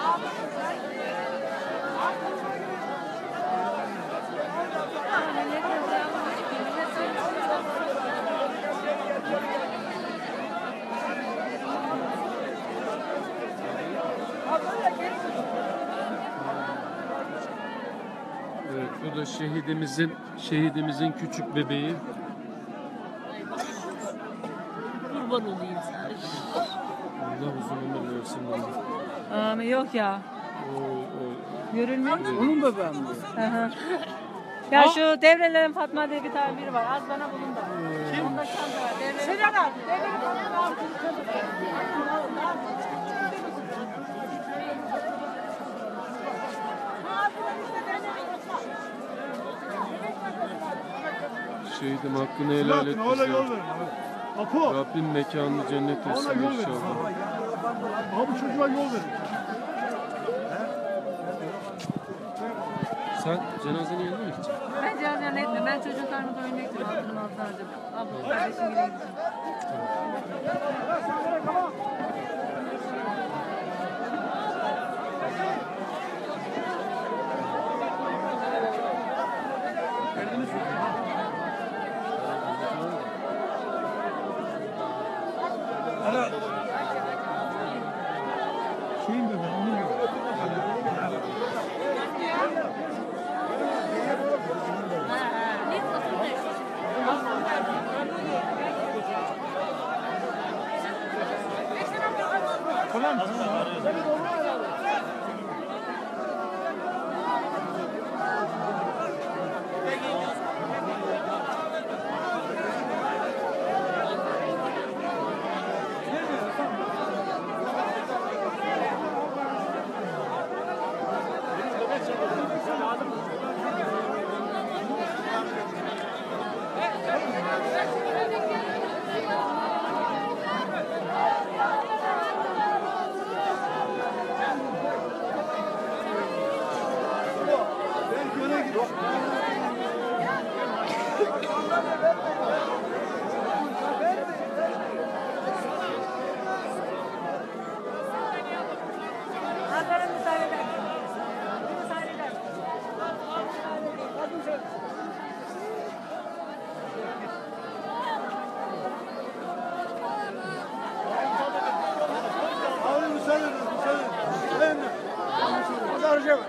Evet, bu da şehidimizin küçük bebeği. Kurban olayım sana. Allah uzun ömür versin bana. Amin, yok ya. Oy. Görülmüyor mu? Onun bebeği mi? Hı hı. Ya şu devrelerin Fatma diye bir tane biri var. Az bana bulun da. Onda çanta var. Devre al. Şehidim hakkını helal et Öyle bize. yol verin. Apo. Rabbim mekanını cennet Ona etsin yol verin. inşallah. Abi çocuğa yol verin. Sen cenazenin yanına mı gideceksin? Ben cihaz yanına etmiyorum. Ben çocuklarımı doyurmak için altının altına harcadım. Abla kardeşim yine gideceğim. Şeyin bebeği, onun bebeği. Tamam. Hakan'ın müsaade eder. Müsaade eder. Abi müsaade edin, müsaade edin. Ben arayacağım.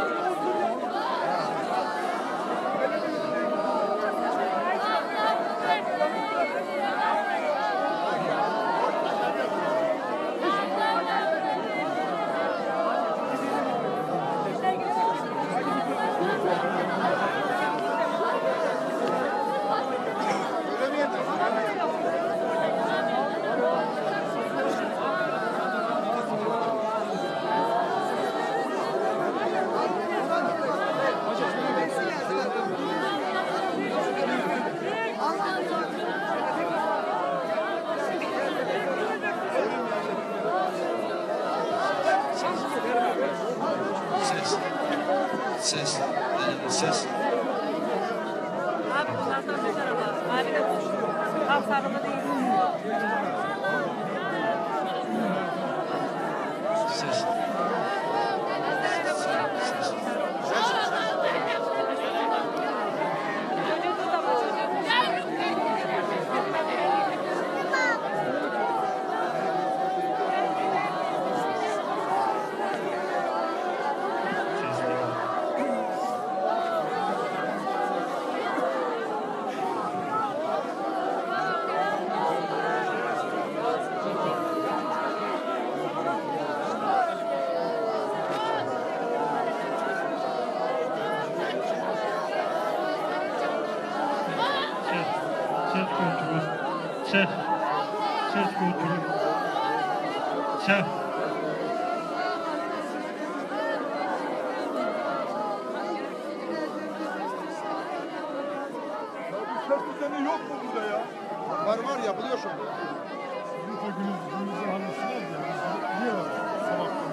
Ses. Benim ses. Abi bunlardan bir tarafa. Abi de koş. Al sarılı değil. Ses. Çocuğu da var. Ses kontrolü. Ses. Ses kontrolü. Ses. Ses düzeni yok mu burada ya? Var yapılıyor şu an. Günümüzü halletsinler ya. Niye var? Sabah.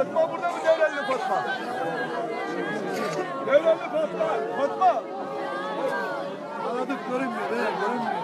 Fatma burada mı Devrelli Fatma? Devrelli Fatma. Fatma. Aradık görünmüyor. Görünmüyor.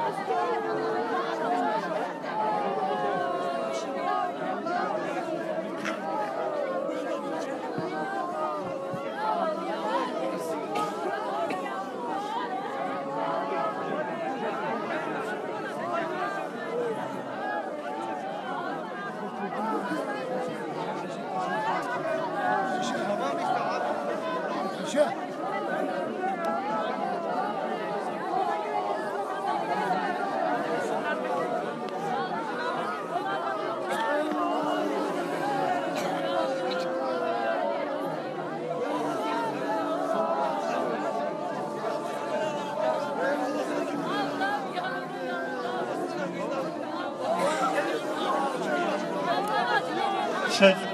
Ses